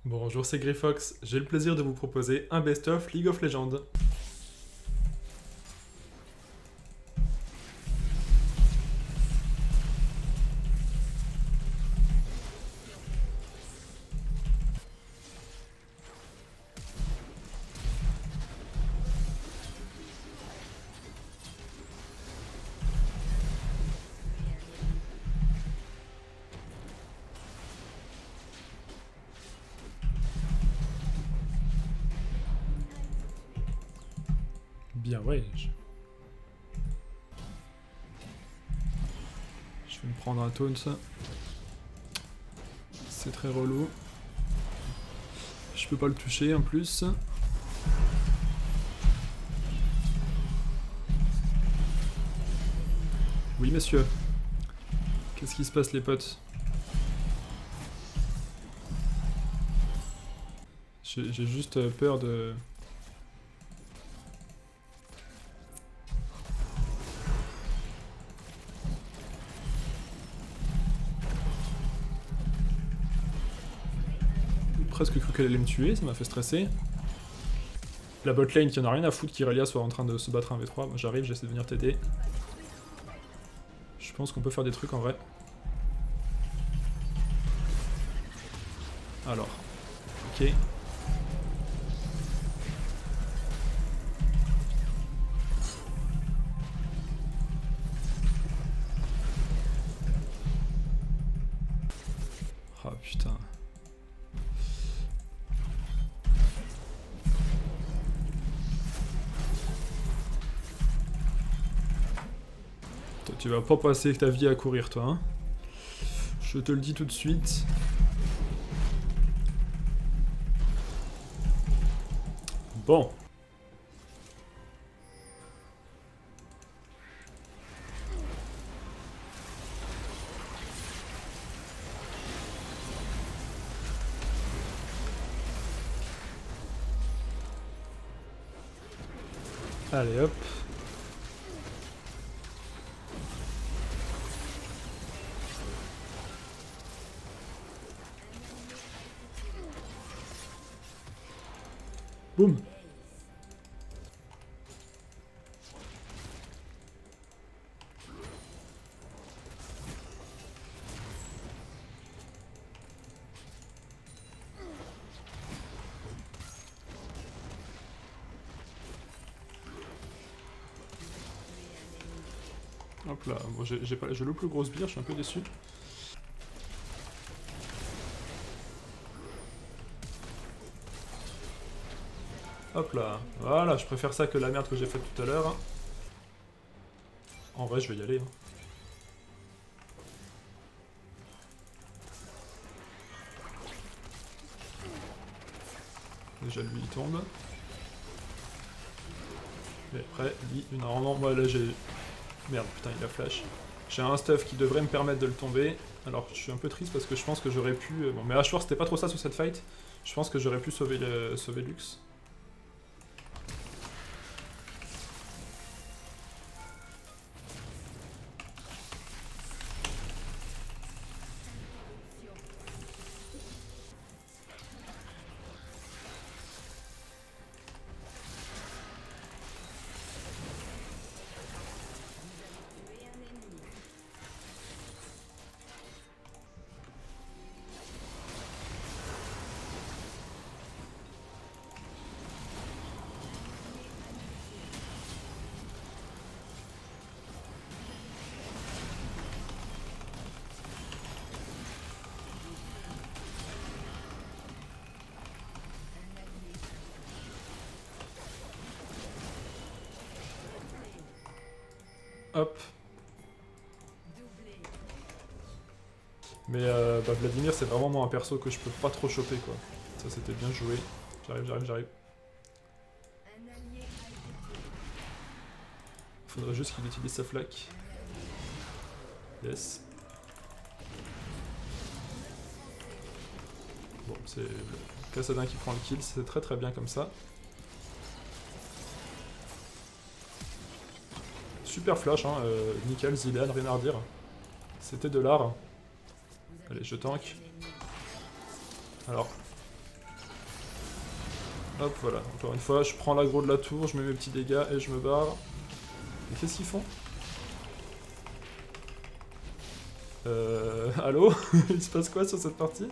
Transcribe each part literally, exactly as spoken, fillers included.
Bonjour, c'est Greyfox, j'ai le plaisir de vous proposer un best-of League of Legends. Bien, ouais. Je... je vais me prendre un taunt, ça. C'est très relou. Je peux pas le toucher en plus. Oui, monsieur. Qu'est-ce qui se passe, les potes? J'ai juste peur de... presque cru qu'elle allait me tuer, ça m'a fait stresser. La botlane qui en a rien à foutre qu'Irelia soit en train de se battre un v trois. Moi j'arrive, j'essaie de venir t'aider. Je pense qu'on peut faire des trucs en vrai. Alors, ok. Ah putain. Toi, tu vas pas passer ta vie à courir, toi, hein. Je te le dis tout de suite. Bon. Allez hop. Boum. Hop là, bon, j'ai pas, je loupe le gros sbire, je suis un peu déçu. Hop là, voilà, je préfère ça que la merde que j'ai faite tout à l'heure. En vrai, je vais y aller. Hein. Déjà, lui, il tombe. Et après, lui, normalement, moi là, j'ai... Merde, putain, il a flash. J'ai un stuff qui devrait me permettre de le tomber. Alors, je suis un peu triste parce que je pense que j'aurais pu... Bon, mais Ashwar, c'était pas trop ça sur cette fight. Je pense que j'aurais pu sauver, le... sauver Lux. Hop. Mais euh, bah Vladimir, c'est vraiment moi un perso que je peux pas trop choper, quoi. Ça, c'était bien joué. J'arrive, j'arrive, j'arrive. Faudrait juste qu'il utilise sa flaque. Yes. Bon, c'est Kassadin qui prend le kill, c'est très très bien comme ça. Super flash, hein, euh, nickel, Zilean, rien à redire. C'était de l'art. Allez, je tank. Alors, Hop, voilà. Encore une fois, je prends l'aggro de la tour, je mets mes petits dégâts et je me barre. Et qu'est-ce qu'ils font? Euh... Allô? Il se passe quoi sur cette partie?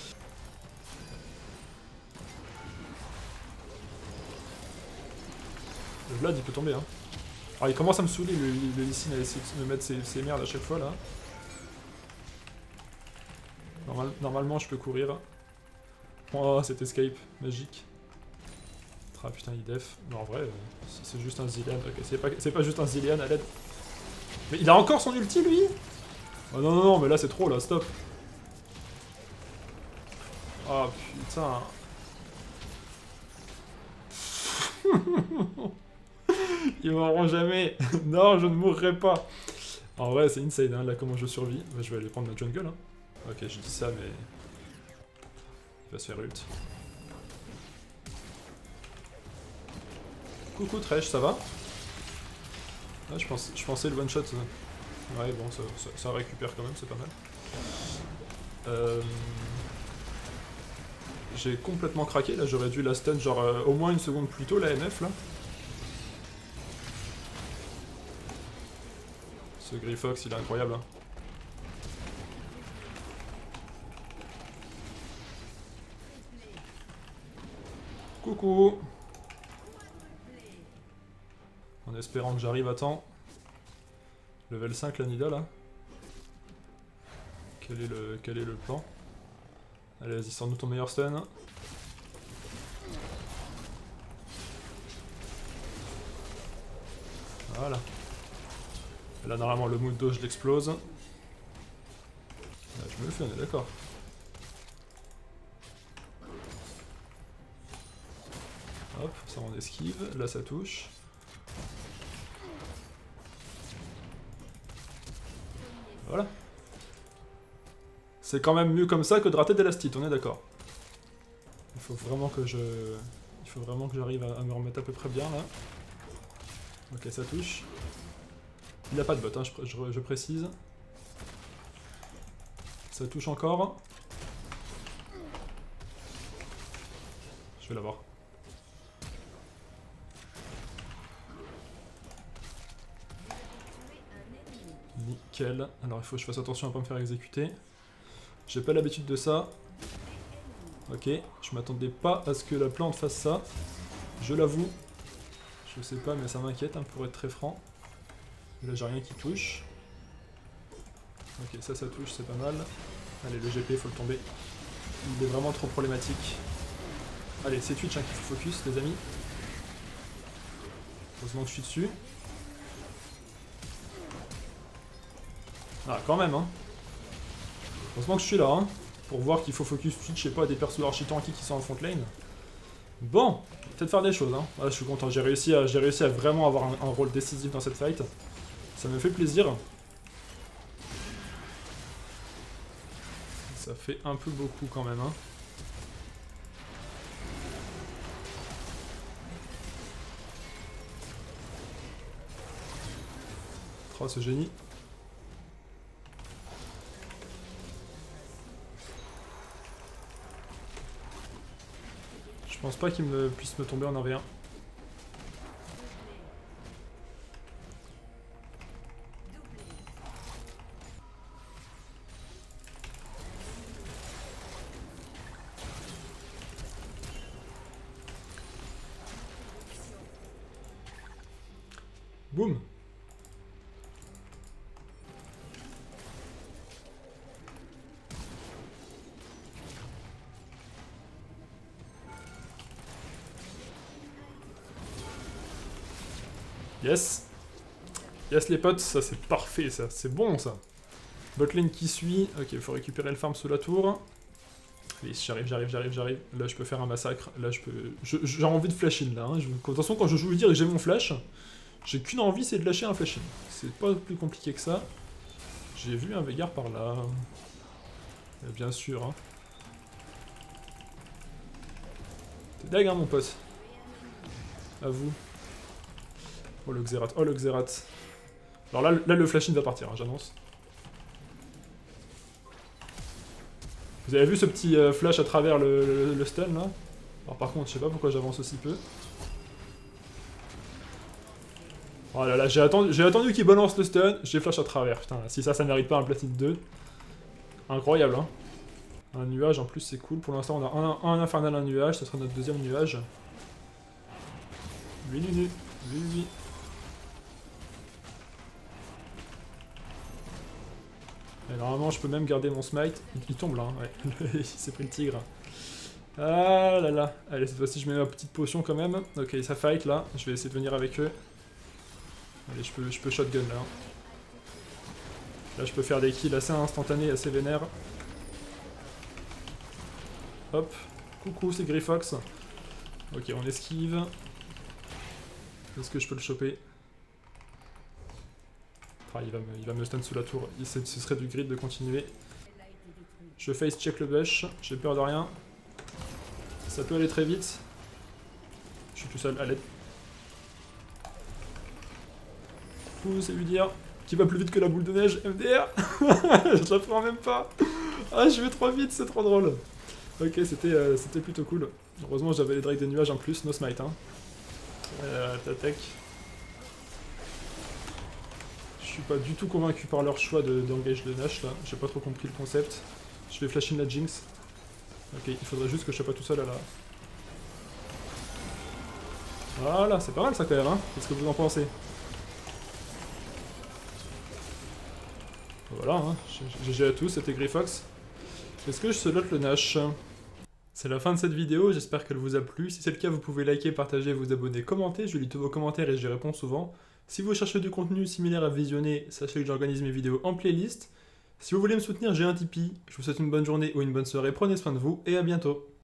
Le Vlad, il peut tomber, hein. Alors, il commence à me saouler, le, le Lee Sin, à essayer de me mettre ses, ses merdes à chaque fois, là. Normal, normalement, je peux courir. Oh, cet escape, magique. Ah putain, il def. Mais en vrai, euh, c'est juste un Zilean. Ok, c'est pas, pas juste un Zilean à l'aide. Mais il a encore son ulti, lui? Oh non, non, non, mais là, c'est trop, là, stop. Oh putain. Ils mourront jamais. Non, je ne mourrai pas. En vrai, c'est insane, hein, là, comment je survis. Bah, je vais aller prendre ma jungle, hein. Ok, je dis ça, mais... il va se faire ult. Coucou Thresh, ça va? Ah, je, pense, je pensais le one shot. Ouais, bon, ça, ça, ça récupère quand même, c'est pas mal. Euh... J'ai complètement craqué, là, j'aurais dû la stun genre euh, au moins une seconde plus tôt, la N F là. Ce Grifox, il est incroyable. Hein. Coucou! En espérant que j'arrive à temps. Level cinq la Nida là. Quel est le, quel est le plan? Allez, vas-y, sors-nous ton meilleur stun. Voilà. Et là, normalement, le mood dodge l'explose. Là, je me le fais, on est d'accord. Hop, ça on esquive. Là, ça touche. Voilà. C'est quand même mieux comme ça que de rater d'élastite, on est d'accord. Il faut vraiment que je... Il faut vraiment que j'arrive à, à me remettre à peu près bien, là. Ok, ça touche. Il n'a pas de bot, hein, je, je, je précise. Ça touche encore. Je vais l'avoir. Nickel. Alors il faut que je fasse attention à pas me faire exécuter. J'ai pas l'habitude de ça. Ok, je m'attendais pas à ce que la plante fasse ça. Je l'avoue. Je sais pas, mais ça m'inquiète, hein, pour être très franc. Là j'ai rien qui touche. Ok, ça, ça touche, c'est pas mal. Allez, le G P, faut le tomber. Il est vraiment trop problématique. Allez, c'est Twitch hein, qu'il faut focus, les amis. Heureusement que je suis dessus. Ah, quand même, hein. Heureusement que je suis là, hein. Pour voir qu'il faut focus Twitch, je sais pas, des persos archi tanky qui sont en front lane. Bon, peut-être faire des choses, hein. Ah, je suis content, j'ai réussi, à, j'ai réussi à vraiment avoir un, un rôle décisif dans cette fight. Ça me fait plaisir. Ça fait un peu beaucoup quand même, hein. Oh, ce génie. Je pense pas qu'il me puisse me tomber en un v un. Boum. Yes. Yes les potes, ça c'est parfait ça, c'est bon ça. Botlane qui suit, ok, il faut récupérer le farm sous la tour. Allez, j'arrive, j'arrive, j'arrive, j'arrive. Là je peux faire un massacre, là je peux... J'ai envie de flash in là, hein. Je... de toute façon quand je joue dire que j'ai mon flash, j'ai qu'une envie, c'est de lâcher un flash in. C'est pas plus compliqué que ça. J'ai vu un Veigar par là. Et bien sûr, hein. T'es deg hein mon pote. À vous. Oh le Xerath, oh le Xerath. Alors là, là le flash-in va partir, hein, j'annonce. Vous avez vu ce petit euh, flash à travers le, le, le stun là? Alors par contre, je sais pas pourquoi j'avance aussi peu. Oh là là, j'ai attendu, j'ai attendu qu'il balance le stun, j'ai flash à travers. Putain, si ça, ça mérite pas un platine deux. Incroyable, hein. Un nuage en plus, c'est cool. Pour l'instant, on a un, un infernal, un nuage. Ce sera notre deuxième nuage. Lui, lui, lui. Lui, lui. Et normalement, je peux même garder mon smite. Il, il tombe là, hein, ouais. Il s'est pris le tigre. Ah là là. Allez, cette fois-ci, je mets ma petite potion quand même. Ok, ça fight là. Je vais essayer de venir avec eux. Allez, je peux, je peux shotgun là. Là, je peux faire des kills assez instantanés, assez vénères. Hop. Coucou, c'est Greyfox. Ok, on esquive. Est-ce que je peux le choper? Ah, il va me, il va me stun sous la tour. Il, ce serait du grid de continuer. Je face check le bush. J'ai peur de rien. Ça peut aller très vite. Je suis tout seul, à l'aide. Ouh, c'est lui dire qui va plus vite que la boule de neige. M D R. Je la prends même pas. Ah, je vais trop vite, c'est trop drôle. Ok, c'était euh, c'était plutôt cool. Heureusement, j'avais les drakes des nuages en plus, no smite. Hein. Euh, Tatek. Je suis pas du tout convaincu par leur choix d'engage de, de Nash là. J'ai pas trop compris le concept. Je vais flash in la Jinx. Ok, il faudrait juste que je sois pas tout seul à la. Voilà, c'est pas mal ça quand même, hein. Qu'est-ce que vous en pensez? Voilà, hein. G G à tous, c'était Greyfox. Est-ce que je selote le Nash? C'est la fin de cette vidéo, j'espère qu'elle vous a plu. Si c'est le cas, vous pouvez liker, partager, vous abonner, commenter. Je lis tous vos commentaires et j'y réponds souvent. Si vous cherchez du contenu similaire à visionner, sachez que j'organise mes vidéos en playlist. Si vous voulez me soutenir, j'ai un Tipeee. Je vous souhaite une bonne journée ou une bonne soirée, prenez soin de vous et à bientôt.